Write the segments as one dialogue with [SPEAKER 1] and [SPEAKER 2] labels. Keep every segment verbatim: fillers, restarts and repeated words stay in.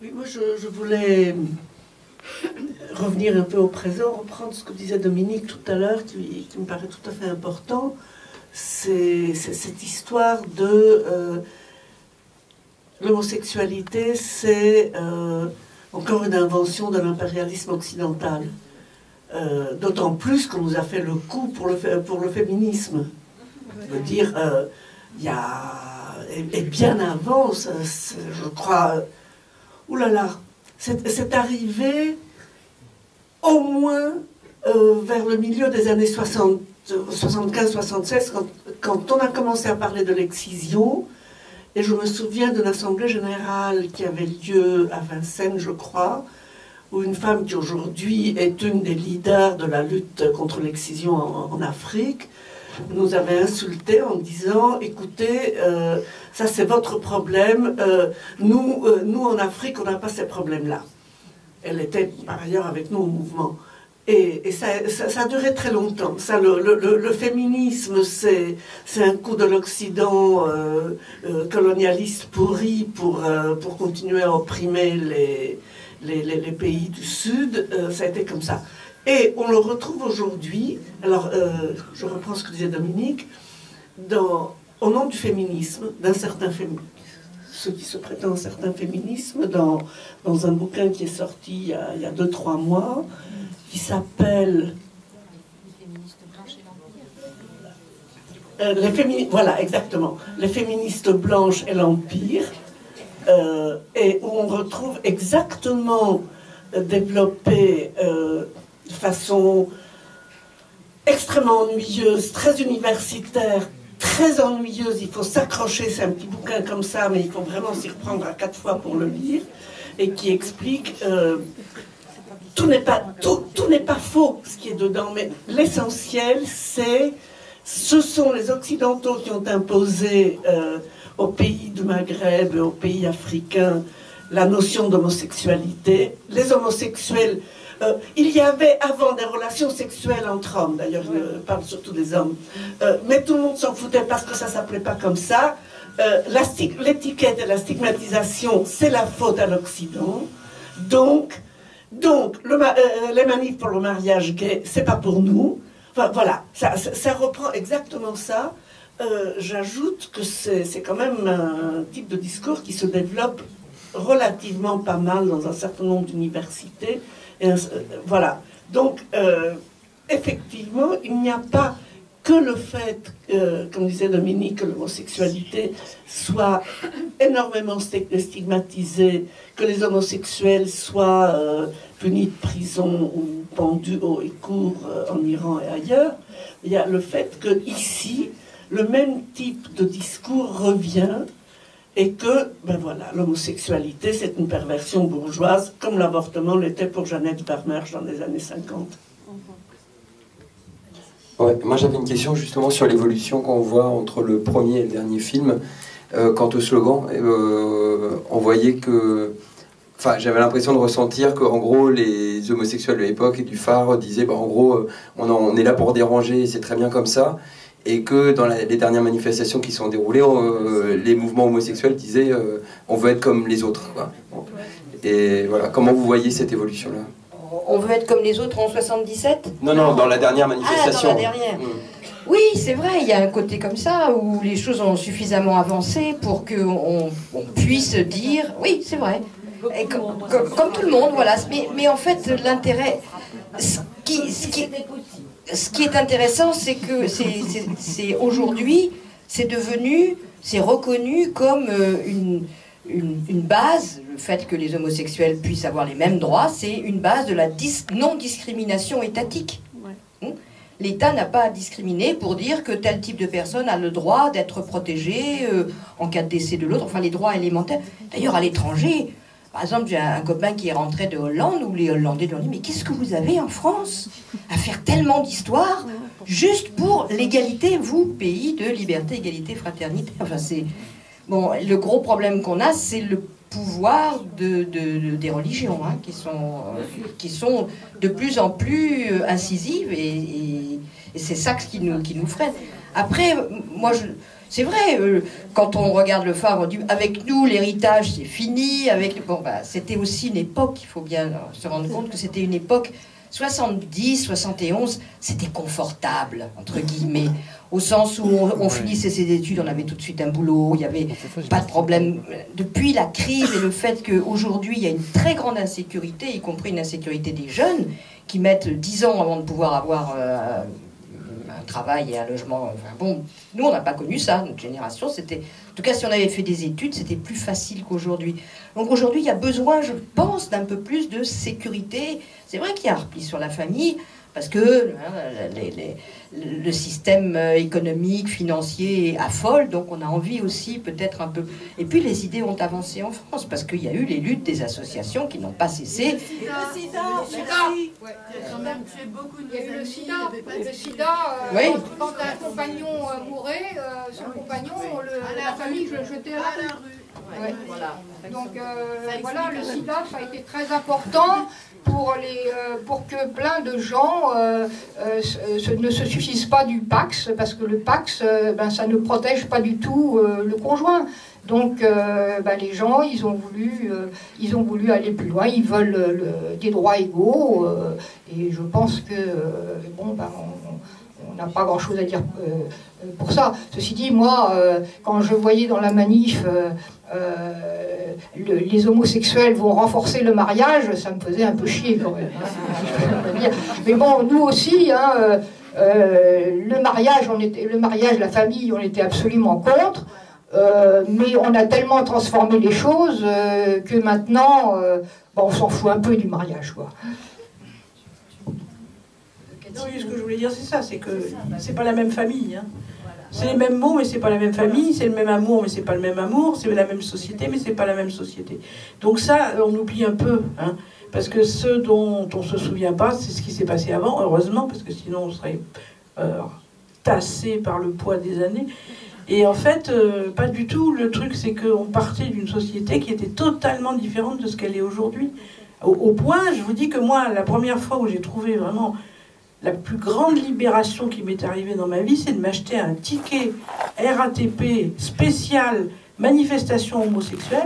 [SPEAKER 1] Oui, moi je, je voulais revenir un peu au présent, reprendre ce que disait Dominique tout à l'heure, qui, qui me paraît tout à fait important. C'est cette histoire de euh, l'homosexualité, c'est euh, encore une invention de l'impérialisme occidental. Euh, D'autant plus qu'on nous a fait le coup pour le, pour le féminisme. Je veux dire, euh, il y a... Et, et bien avant, ça, je crois... Oulala, c'est arrivé au moins euh, vers le milieu des années soixante, soixante-quinze soixante-seize, quand, quand on a commencé à parler de l'excision. Et je me souviens d'une assemblée générale qui avait lieu à Vincennes, je crois, où une femme qui aujourd'hui est une des leaders de la lutte contre l'excision en, en Afrique nous avait insulté en disant « Écoutez, euh, ça c'est votre problème, euh, nous, euh, nous en Afrique on n'a pas ces problèmes-là ». Elle était par ailleurs avec nous au mouvement. Et, et ça, ça, ça a duré très longtemps. Ça, le, le, le féminisme, c'est un coup de l'Occident euh, euh, colonialiste pourri pour, euh, pour continuer à opprimer les, les, les, les pays du Sud. Euh, ça a été comme ça. Et on le retrouve aujourd'hui, alors euh, je reprends ce que disait Dominique, dans, au nom du féminisme, d'un certain féminisme, ceux qui se prétendent un certain féminisme, dans, dans un bouquin qui est sorti il y a, il y a deux, trois mois, qui s'appelle... Euh, les fémi... Voilà, exactement. Les féministes blanches et l'Empire, euh, et où on retrouve exactement euh, développé euh, de façon extrêmement ennuyeuse, très universitaire, très ennuyeuse, il faut s'accrocher, c'est un petit bouquin comme ça, mais il faut vraiment s'y reprendre à quatre fois pour le lire, et qui explique... Euh, tout n'est pas, tout, tout n'est pas faux, ce qui est dedans, mais l'essentiel, c'est... Ce sont les Occidentaux qui ont imposé euh, aux pays du Maghreb et aux pays africains la notion d'homosexualité. Les homosexuels... Euh, il y avait avant des relations sexuelles entre hommes, d'ailleurs je parle surtout des hommes, euh, mais tout le monde s'en foutait parce que ça ne s'appelait pas comme ça. Euh, L'étiquette et la stigmatisation, c'est la faute à l'Occident. Donc, donc le, euh, les manifs pour le mariage gay, c'est pas pour nous. Enfin, voilà, ça, ça, ça reprend exactement ça. Euh, J'ajoute que c'est quand même un type de discours qui se développe relativement pas mal dans un certain nombre d'universités. Euh, voilà. Donc, euh, effectivement, il n'y a pas que le fait, euh, comme disait Dominique, que l'homosexualité soit énormément stigmatisée, que les homosexuels soient euh, punis de prison ou pendus haut et court euh, en Iran et ailleurs. Il y a le fait que ici, le même type de discours revient. Et que, ben voilà, l'homosexualité, c'est une perversion bourgeoise, comme l'avortement l'était pour Jeannette Vermersch dans les années cinquante.
[SPEAKER 2] Ouais, moi j'avais une question justement sur l'évolution qu'on voit entre le premier et le dernier film. Euh, quant au slogan, euh, on voyait que... Enfin, j'avais l'impression de ressentir qu'en gros, les homosexuels de l'époque et du phare disaient, bah, en gros, on, en, on est là pour déranger, c'est très bien comme ça. Et que dans la, les dernières manifestations qui sont déroulées, euh, les mouvements homosexuels disaient euh, on veut être comme les autres, quoi. Bon. Et voilà, comment vous voyez cette évolution-là?
[SPEAKER 3] On veut être comme les autres en soixante-dix-sept?
[SPEAKER 2] Non, non, dans la dernière manifestation.
[SPEAKER 3] Ah, dans la dernière. Mmh. Oui, c'est vrai, il y a un côté comme ça, où les choses ont suffisamment avancé pour qu'on on puisse dire... Oui, c'est vrai. Et comme, comme, comme tout le monde, voilà. Mais, mais en fait, l'intérêt... Ce qui... Ce qui Ce qui est intéressant, c'est que c'est aujourd'hui, c'est devenu, c'est reconnu comme une, une, une base, le fait que les homosexuels puissent avoir les mêmes droits, c'est une base de la non-discrimination étatique. Ouais. L'État n'a pas à discriminer pour dire que tel type de personne a le droit d'être protégé euh, en cas de décès de l'autre, enfin les droits élémentaires. D'ailleurs, à l'étranger... Par exemple, j'ai un copain qui est rentré de Hollande, où les Hollandais lui ont dit « Mais qu'est-ce que vous avez en France à faire tellement d'histoire juste pour l'égalité, vous, pays de liberté, égalité, fraternité ?» Enfin, c'est... Bon, le gros problème qu'on a, c'est le pouvoir de, de, de, des religions, hein, qui, sont, euh, qui sont de plus en plus incisives, et, et, et c'est ça qui nous, qui nous freine. Après, moi, je... C'est vrai, euh, quand on regarde le phare, on dit avec nous l'héritage c'est fini. Avec bon, bah, c'était aussi une époque. Il faut bien se rendre compte que c'était une époque soixante-dix, soixante et onze. C'était confortable entre guillemets, au sens où on, on finissait ses études, on avait tout de suite un boulot, il n'y avait pas de problème. Depuis la crise et le fait qu'aujourd'hui il y a une très grande insécurité, y compris une insécurité des jeunes qui mettent dix ans avant de pouvoir avoir euh, un travail et un logement. Enfin, bon, nous, on n'a pas connu ça, notre génération. C'était, en tout cas, si on avait fait des études, c'était plus facile qu'aujourd'hui. Donc aujourd'hui, il y a besoin, je pense, d'un peu plus de sécurité. C'est vrai qu'il y a un repli sur la famille, parce que hein, les, les, le système économique, financier affole, donc on a envie aussi peut-être un peu... Et puis les idées ont avancé en France, parce qu'il y a eu les luttes des associations qui n'ont pas cessé.
[SPEAKER 4] Le sida, le sida, ouais. Il y a quand même tué beaucoup de Il y a eu le sida, le sida euh,
[SPEAKER 3] oui.
[SPEAKER 4] quand, quand un compagnon euh, mourait, euh, son compagnon, le, la famille le jetait à la rue. Ouais. Voilà. Donc euh, voilà, le sida, ça a été très important pour, les, euh, pour que plein de gens euh, euh, se, ne se suffisent pas du Pax, parce que le Pax, euh, ben, ça ne protège pas du tout euh, le conjoint. Donc euh, ben, les gens, ils ont, voulu, euh, ils ont voulu aller plus loin, ils veulent euh, le, des droits égaux, euh, et je pense que, euh, bon, ben, on n'a pas grand-chose à dire euh, pour ça. Ceci dit, moi, euh, quand je voyais dans la manif... Euh, Euh, le, les homosexuels vont renforcer le mariage, ça me faisait un peu chier quand même. Hein. Mais bon, nous aussi, hein, euh, euh, le mariage, on était, le mariage, la famille, on était absolument contre. Euh, mais on a tellement transformé les choses euh, que maintenant, euh, bon, on s'en fout un peu du mariage, quoi.
[SPEAKER 5] Oui, ce que je voulais dire, c'est ça, c'est que c'est pas la même famille. Hein. C'est les mêmes mots, mais c'est pas la même famille. C'est le même amour, mais c'est pas le même amour. C'est la même société, mais c'est pas la même société. Donc ça, on oublie un peu, hein, parce que ce dont on se souvient pas, c'est ce qui s'est passé avant, heureusement, parce que sinon on serait euh, tassé par le poids des années. Et en fait, euh, pas du tout. Le truc, c'est qu'on partait d'une société qui était totalement différente de ce qu'elle est aujourd'hui. Au, au point, je vous dis que moi, la première fois où j'ai trouvé vraiment la plus grande libération qui m'est arrivée dans ma vie, c'est de m'acheter un ticket R A T P spécial manifestation homosexuelle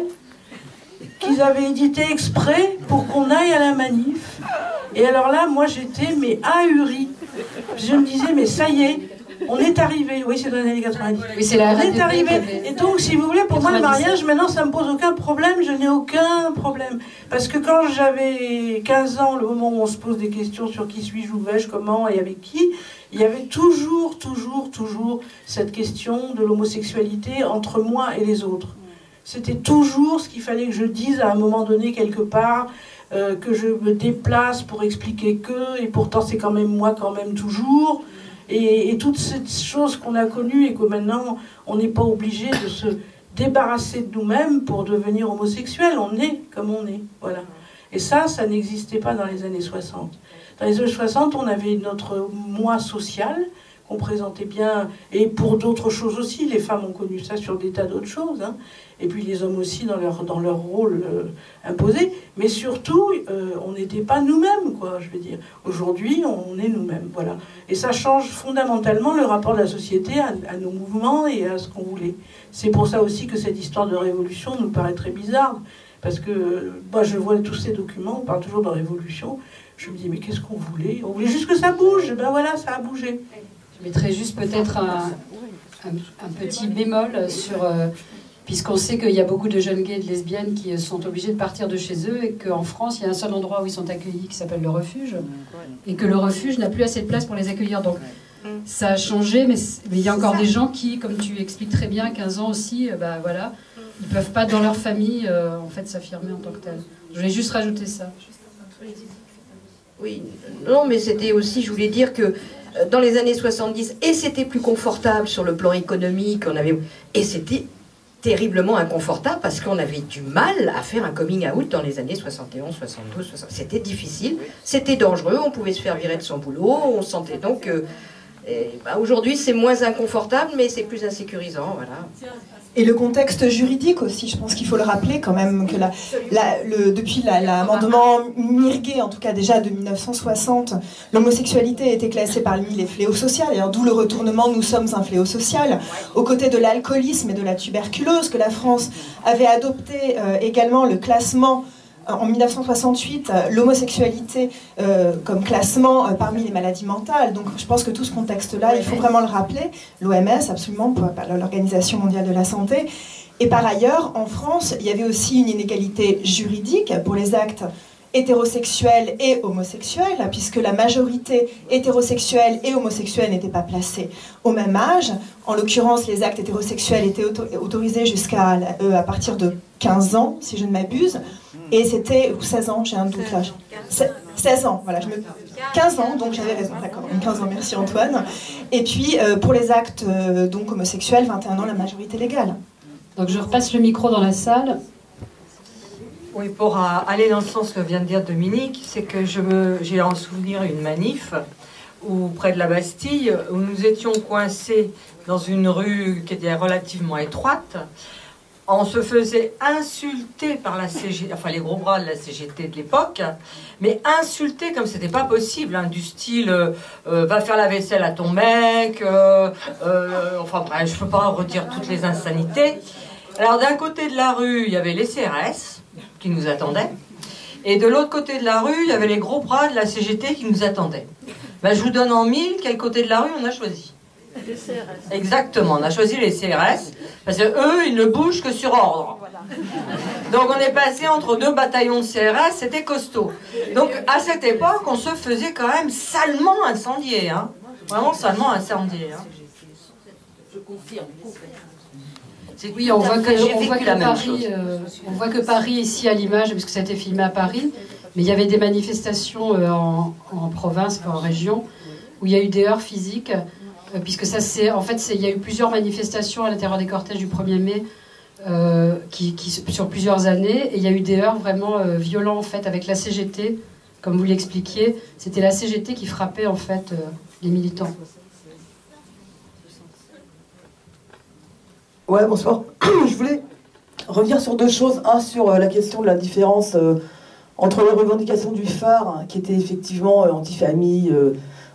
[SPEAKER 5] qu'ils avaient édité exprès pour qu'on aille à la manif. Et alors là, moi, j'étais mais ahurie. Je me disais, mais ça y est, on est arrivé. Oui, c'est dans les années quatre-vingt-dix.
[SPEAKER 3] Oui, c'est la
[SPEAKER 5] on est arrivé. Et donc, si vous voulez, pour moi, le mariage, maintenant, ça me pose aucun problème. Je n'ai aucun problème. Parce que quand j'avais quinze ans, le moment où on se pose des questions sur qui suis-je, où vais-je, comment et avec qui, il y avait toujours, toujours, toujours cette question de l'homosexualité entre moi et les autres. C'était toujours ce qu'il fallait que je dise à un moment donné, quelque part, euh, que je me déplace pour expliquer que, et pourtant c'est quand même moi, quand même toujours. Et, et toutes ces choses qu'on a connues et que maintenant on n'est pas obligé de se débarrasser de nous-mêmes pour devenir homosexuel. On est comme on est, voilà. Et ça, ça n'existait pas dans les années soixante. Dans les années soixante, on avait notre moi social qu'on présentait bien, et pour d'autres choses aussi. Les femmes ont connu ça sur des tas d'autres choses, hein. Et puis les hommes aussi dans leur, dans leur rôle euh, imposé. Mais surtout, euh, on n'était pas nous-mêmes, quoi, je veux dire. Aujourd'hui, on est nous-mêmes, voilà. Et ça change fondamentalement le rapport de la société à, à nos mouvements et à ce qu'on voulait. C'est pour ça aussi que cette histoire de révolution nous paraît très bizarre. Parce que moi, je vois tous ces documents, on parle toujours de révolution. Je me dis, mais qu'est-ce qu'on voulait? On voulait juste que ça bouge. Ben voilà, ça a bougé.
[SPEAKER 6] Je mettrais juste peut-être un, un, un petit bémol sur... Euh, puisqu'on sait qu'il y a beaucoup de jeunes gays et de lesbiennes qui sont obligés de partir de chez eux et qu'en France, il y a un seul endroit où ils sont accueillis qui s'appelle le refuge, et que le refuge n'a plus assez de place pour les accueillir. Donc ça a changé, mais, mais il y a encore des gens qui, comme tu expliques très bien, quinze ans aussi, euh, bah, voilà, ils ne peuvent pas dans leur famille euh, en fait, s'affirmer en tant que tel. Je voulais juste rajouter ça.
[SPEAKER 3] Oui, non, mais c'était aussi, je voulais dire que dans les années soixante-dix, et c'était plus confortable sur le plan économique, on avait, et c'était terriblement inconfortable parce qu'on avait du mal à faire un coming out dans les années soixante et onze, soixante-douze, soixante. C'était difficile, c'était dangereux, on pouvait se faire virer de son boulot, on sentait donc que... Bah, aujourd'hui c'est moins inconfortable, mais c'est plus insécurisant, voilà.
[SPEAKER 7] Et le contexte juridique aussi, je pense qu'il faut le rappeler quand même, que la, la, le, depuis l'amendement Mirguet, en tout cas déjà de mille neuf cent soixante, l'homosexualité a été classée parmi les fléaux sociaux, d'où le retournement « Nous sommes un fléau social », aux côtés de l'alcoolisme et de la tuberculose, que la France avait adopté euh, également le classement en mille neuf cent soixante-huit, l'homosexualité euh, comme classement euh, parmi les maladies mentales. Donc je pense que tout ce contexte-là, il faut vraiment le rappeler. L'O M S, absolument, l'Organisation mondiale de la santé. Et par ailleurs, en France, il y avait aussi une inégalité juridique pour les actes hétérosexuels et homosexuels, puisque la majorité hétérosexuelle et homosexuelle n'était pas placée au même âge. En l'occurrence, les actes hétérosexuels étaient auto autorisés jusqu'à euh, à partir de quinze ans, si je ne m'abuse. Et c'était, ou seize ans, j'ai un doute là. seize ans, voilà, je me... quinze ans, donc j'avais raison, d'accord. quinze ans, merci Antoine. Et puis, euh, pour les actes euh, donc homosexuels, vingt et un ans, la majorité légale.
[SPEAKER 6] Donc je repasse le micro dans la salle.
[SPEAKER 8] Oui, pour aller dans le sens que vient de dire Dominique, c'est que je me, j'ai en souvenir une manif où, près de la Bastille, où nous étions coincés dans une rue qui était relativement étroite. On se faisait insulter par la C G T, enfin les gros bras de la C G T de l'époque, mais insulter comme c'était pas possible, hein, du style euh, euh, va faire la vaisselle à ton mec, euh, euh, enfin bref, je peux pas redire toutes les insanités. Alors d'un côté de la rue, il y avait les C R S qui nous attendaient, et de l'autre côté de la rue, il y avait les gros bras de la C G T qui nous attendaient. Ben, je vous donne en mille quel côté de la rue on a choisi. Les C R S. Exactement, on a choisi les C R S, parce que eux, ils ne bougent que sur ordre. Donc on est passé entre deux bataillons de C R S, c'était costaud. Donc à cette époque, on se faisait quand même salement incendier, hein. Vraiment salement incendier. Hein.
[SPEAKER 6] Je confirme. Oui, on voit, que, on, voit que Paris, euh, on voit que Paris, ici à l'image, parce que ça a été filmé à Paris, mais il y avait des manifestations euh, en, en province, en région, où il y a eu des heurts physiques. Puisque ça c'est en fait il y a eu plusieurs manifestations à l'intérieur des cortèges du premier mai euh, qui, qui, sur plusieurs années, et il y a eu des heurts vraiment euh, violents en fait avec la C G T, comme vous l'expliquiez. C'était la C G T qui frappait en fait euh, les militants.
[SPEAKER 9] Ouais, bonsoir. Je voulais revenir sur deux choses. Un, sur euh, la question de la différence euh, entre les revendications du phare, hein, qui étaient effectivement euh, anti-famille, euh,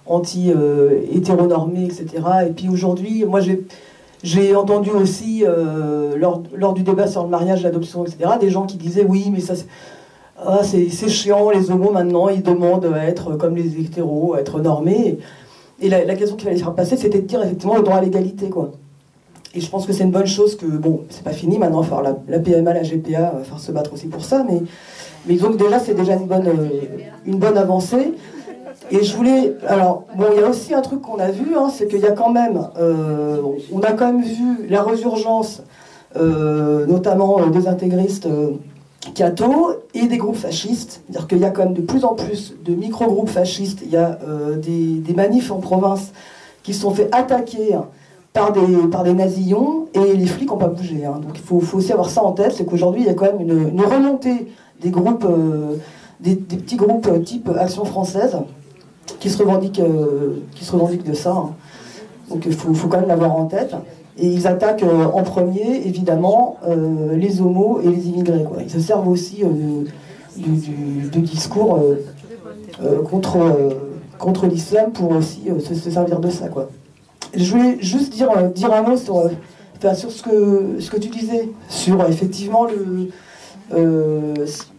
[SPEAKER 9] anti-hétéronormé, et cetera. Et puis aujourd'hui, moi j'ai entendu aussi, euh, lors, lors du débat sur le mariage, l'adoption, et cetera, des gens qui disaient oui, mais ça ah, c'est chiant, les homos maintenant, ils demandent à être comme les hétéros, à être normés. Et la, la question qu'il fallait faire passer, c'était de dire effectivement le droit à l'égalité, quoi. Et je pense que c'est une bonne chose que, bon, c'est pas fini, maintenant il va falloir la, la P M A, la G P A, il va falloir se battre aussi pour ça, mais, mais donc déjà c'est déjà une bonne, une bonne avancée. Et je voulais, alors, bon, il y a aussi un truc qu'on a vu, hein, c'est qu'il y a quand même, euh, on a quand même vu la résurgence, euh, notamment euh, des intégristes euh, cathos et des groupes fascistes. C'est-à-dire qu'il y a quand même de plus en plus de micro-groupes fascistes. Il y a euh, des, des manifs en province qui se sont fait attaquer par des, par des nazillons, et les flics n'ont pas bougé. Hein. Donc il faut, faut aussi avoir ça en tête, c'est qu'aujourd'hui il y a quand même une, une remontée des groupes, euh, des, des petits groupes euh, type Action Française, qui se revendiquent, euh, qui se revendiquent de ça. Hein. Donc il faut, faut quand même l'avoir en tête. Et ils attaquent euh, en premier, évidemment, euh, les homos et les immigrés, quoi. Ils se servent aussi euh, du, du, du discours euh, euh, contre, euh, contre l'islam pour aussi euh, se, se servir de ça, quoi. Je voulais juste dire, euh, dire un mot sur, euh, enfin, sur ce, que, ce que tu disais, sur euh, effectivement le... Euh,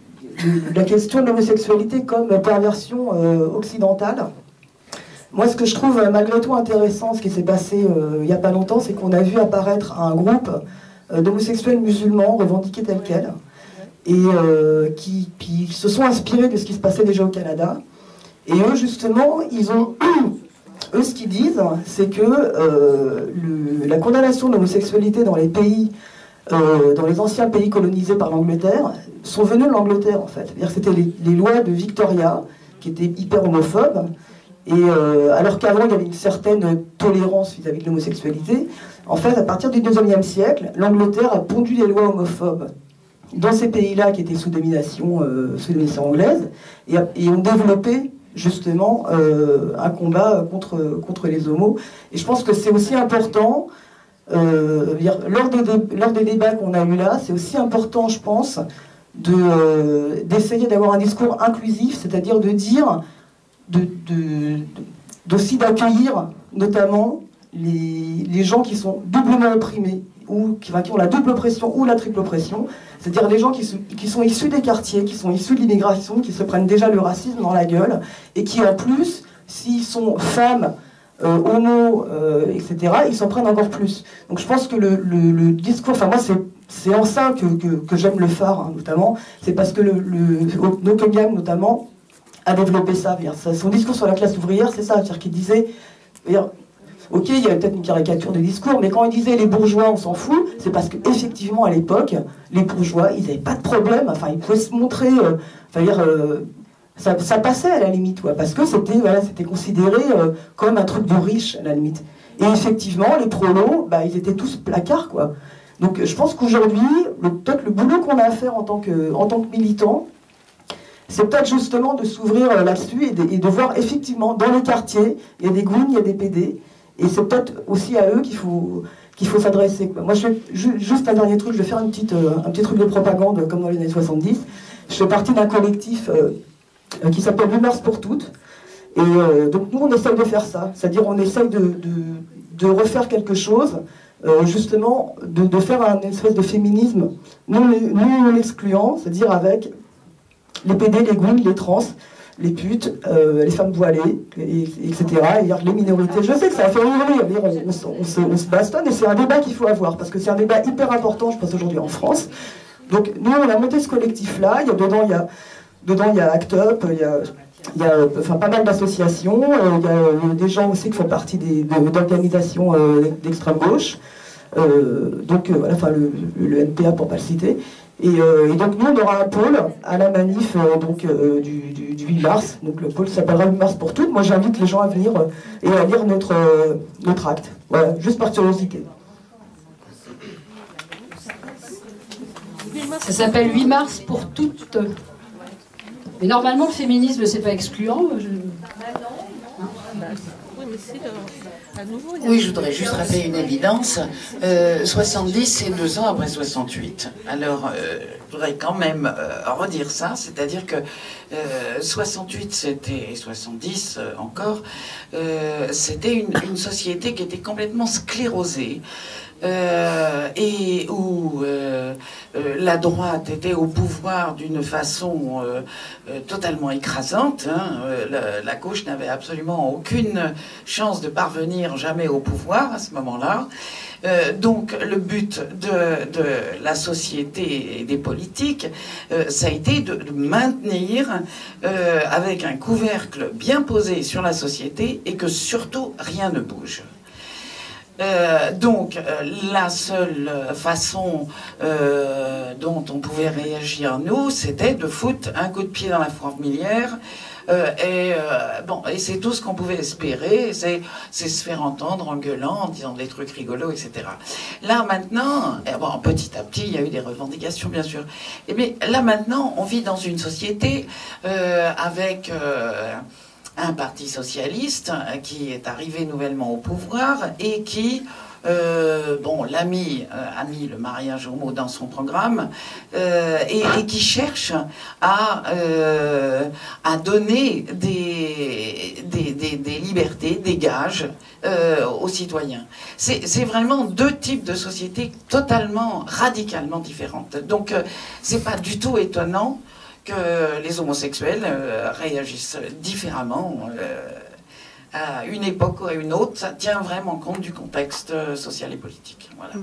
[SPEAKER 9] la question de l'homosexualité comme perversion euh, occidentale. Moi, ce que je trouve euh, malgré tout intéressant, ce qui s'est passé euh, il n'y a pas longtemps, c'est qu'on a vu apparaître un groupe euh, d'homosexuels musulmans revendiqués tels quels, et euh, qui, qui se sont inspirés de ce qui se passait déjà au Canada. Et eux, justement, ils ont... eux, ce qu'ils disent, c'est que euh, le, la condamnation de l'homosexualité dans les pays... Euh, dans les anciens pays colonisés par l'Angleterre, sont venus de l'Angleterre en fait. C'est-à-dire que c'était les, les lois de Victoria qui étaient hyper homophobes, et euh, alors qu'avant il y avait une certaine tolérance vis-à-vis de l'homosexualité, en fait à partir du deuxième siècle, l'Angleterre a pondu des lois homophobes dans ces pays-là qui étaient sous domination, euh, sous domination anglaise, et, et ont développé justement euh, un combat contre, contre les homos. Et je pense que c'est aussi important euh, lors, des dé lors des débats qu'on a eu là, c'est aussi important, je pense, de, euh, d'essayer d'avoir un discours inclusif, c'est-à-dire de dire, de, de, d'aussi d'accueillir notamment les, les gens qui sont doublement opprimés, ou qui, enfin, qui ont la double oppression ou la triple oppression, c'est-à-dire les gens qui, se, qui sont issus des quartiers, qui sont issus de l'immigration, qui se prennent déjà le racisme dans la gueule, et qui en plus, s'ils sont femmes, euh, homo, euh, et cetera, ils s'en prennent encore plus. Donc je pense que le, le, le discours, enfin moi c'est en ça que, que, que j'aime le phare, hein, notamment, c'est parce que le, le Nokengam notamment a développé ça. Son discours sur la classe ouvrière, c'est ça, c'est-à-dire qu'il disait... Ok, il y a peut-être une caricature de discours, mais quand il disait les bourgeois, on s'en fout, c'est parce qu'effectivement, à l'époque, les bourgeois, ils n'avaient pas de problème, enfin, ils pouvaient se montrer, euh, enfin, dire, euh, ça, ça passait à la limite, ouais, parce que c'était voilà, c'était considéré euh, comme un truc de riche, à la limite. Et effectivement, les prolos, bah, ils étaient tous placards, quoi. Donc, je pense qu'aujourd'hui, peut-être le boulot qu'on a à faire en tant que, en tant que militant, c'est peut-être justement de s'ouvrir là-dessus et de, et de voir effectivement, dans les quartiers, il y a des goons, il y a des P D, et c'est peut-être aussi à eux qu'il faut, qu'il faut s'adresser. Moi, je fais ju juste un dernier truc, je vais faire une petite, euh, un petit truc de propagande, comme dans les années soixante-dix. Je fais partie d'un collectif euh, euh, qui s'appelle huit mars pour toutes. Et euh, donc, nous, on essaye de faire ça. C'est-à-dire, on essaye de, de, de refaire quelque chose, euh, justement, de, de faire un espèce de féminisme non, non excluant, c'est-à-dire avec les P D, les goons, les trans, les putes, euh, les femmes voilées, et, et cetera. Et les minorités. Je sais que ça a fait hurler, on, on, on, se, on se bastonne, et c'est un débat qu'il faut avoir, parce que c'est un débat hyper important, je pense, aujourd'hui en France. Donc, nous, on a monté ce collectif-là. Il y a, dedans, il y a, dedans, il y a ACT UP, il y a, il y a enfin, pas mal d'associations, euh, il y a euh, des gens aussi qui font partie d'organisations euh, d'extrême gauche. Euh, donc, euh, voilà, enfin, le, le N P A, pour ne pas le citer. Et, euh, et donc nous on aura un pôle à la manif euh, donc, euh, du, du, du huit mars, donc le pôle s'appellera huit mars pour toutes. Moi j'invite les gens à venir euh, et à lire notre, euh, notre acte, voilà, juste par curiosité.
[SPEAKER 6] Ça s'appelle huit mars pour toutes. Mais normalement le féminisme c'est pas excluant. Je...
[SPEAKER 10] Oui, je voudrais juste rappeler une évidence. Euh, soixante-dix, c'est deux ans après soixante-huit. Alors, euh, je voudrais quand même euh, redire ça, c'est-à-dire que euh, soixante-huit, c'était, et soixante-dix euh, encore, euh, c'était une, une société qui était complètement sclérosée. Euh, et où euh, euh, la droite était au pouvoir d'une façon euh, euh, totalement écrasante. Hein. Euh, la, la gauche n'avait absolument aucune chance de parvenir jamais au pouvoir à ce moment-là. Euh, donc le but de, de la société et des politiques, euh, ça a été de, de maintenir euh, avec un couvercle bien posé sur la société et que surtout rien ne bouge. Euh, donc, euh, la seule façon euh, dont on pouvait réagir, nous, c'était de foutre un coup de pied dans la fourmilière. Euh, et euh, bon, et c'est tout ce qu'on pouvait espérer, c'est se faire entendre en gueulant, en disant des trucs rigolos, et cetera. Là, maintenant, et bon, petit à petit, il y a eu des revendications, bien sûr. Et bien, là, maintenant, on vit dans une société euh, avec... Euh, un parti socialiste qui est arrivé nouvellement au pouvoir et qui, euh, bon, l'a mis, euh, a mis le mariage homo dans son programme euh, et, et qui cherche à, euh, à donner des, des, des, des libertés, des gages euh, aux citoyens. C'est vraiment deux types de sociétés totalement, radicalement différentes. Donc, euh, c'est pas du tout étonnant que les homosexuels euh, réagissent différemment euh, à une époque ou à une autre. Ça tient vraiment compte du contexte social et politique. Voilà.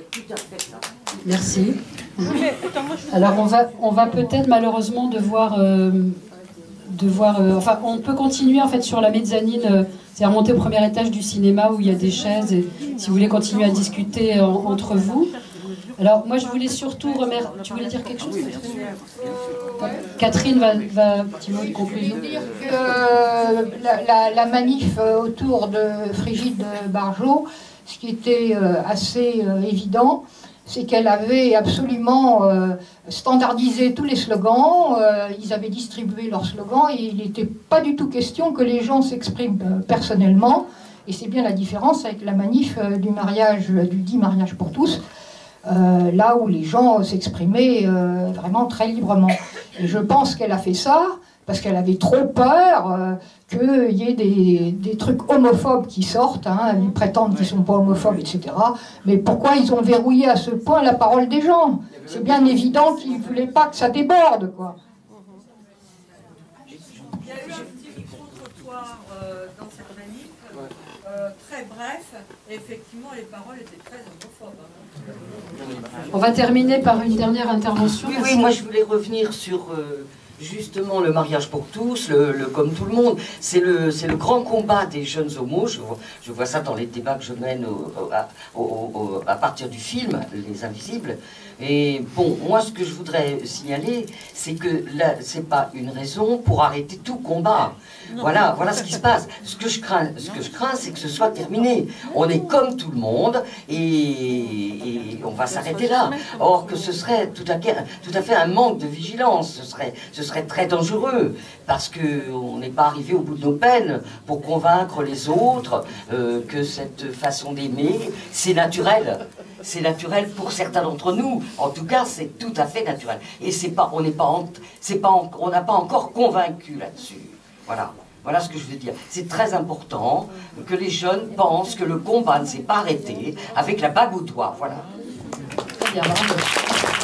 [SPEAKER 6] Merci. Alors on va, on va peut-être malheureusement devoir... Euh, devoir euh, enfin, on peut continuer en fait sur la mezzanine, euh, c'est-à-dire monter au premier étage du cinéma où il y a des chaises, et si vous voulez continuer à discuter euh, entre vous. Alors, moi, je voulais surtout remercier... Tu voulais dire quelque chose? euh, Catherine va, va un petit mot de conclusion.
[SPEAKER 4] Je voulais dire que euh, la, la, la manif autour de Frigide Barjot, ce qui était euh, assez euh, évident, c'est qu'elle avait absolument euh, standardisé tous les slogans, euh, ils avaient distribué leurs slogans, et il n'était pas du tout question que les gens s'expriment euh, personnellement. Et c'est bien la différence avec la manif euh, du mariage, euh, du dit mariage pour tous, euh, là où les gens s'exprimaient euh, vraiment très librement. Et je pense qu'elle a fait ça parce qu'elle avait trop peur euh, qu'il y ait des, des trucs homophobes qui sortent, hein, ils prétendent qu'ils ne sont pas homophobes, et cetera. Mais pourquoi ils ont verrouillé à ce point la parole des gens? C'est bien évident qu'ils ne voulaient pas que ça déborde, quoi.
[SPEAKER 11] Il y a eu un petit micro-trottoir euh, dans cette manif, euh, très bref, et effectivement les paroles étaient très homophobes. Hein.
[SPEAKER 6] On va terminer par une dernière intervention.
[SPEAKER 12] Oui, oui, moi je voulais revenir sur... Euh, justement le mariage pour tous, le, le comme tout le monde, c'est le, c'est le grand combat des jeunes homos, je vois, je vois ça dans les débats que je mène au, au, à, au, au, à partir du film, Les Invisibles. Et bon, moi ce que je voudrais signaler, c'est que là, c'est pas une raison pour arrêter tout combat. Voilà, voilà ce qui se passe. Ce que je crains, ce que je crains, c'est que ce soit terminé. On est comme tout le monde et, et on va s'arrêter là. Or que ce serait tout à fait, tout à fait un manque de vigilance. Ce serait, ce serait très dangereux parce que on n'est pas arrivé au bout de nos peines pour convaincre les autres euh, que cette façon d'aimer, c'est naturel. C'est naturel pour certains d'entre nous. En tout cas, c'est tout à fait naturel. Et c'est pas, on n'est pas, en, c'est pas, en, on n'a pas encore convaincu là-dessus. Voilà. Voilà ce que je veux dire. C'est très important que les jeunes pensent que le combat ne s'est pas arrêté avec la bague au doigt. Voilà.
[SPEAKER 6] Très bien, bravo.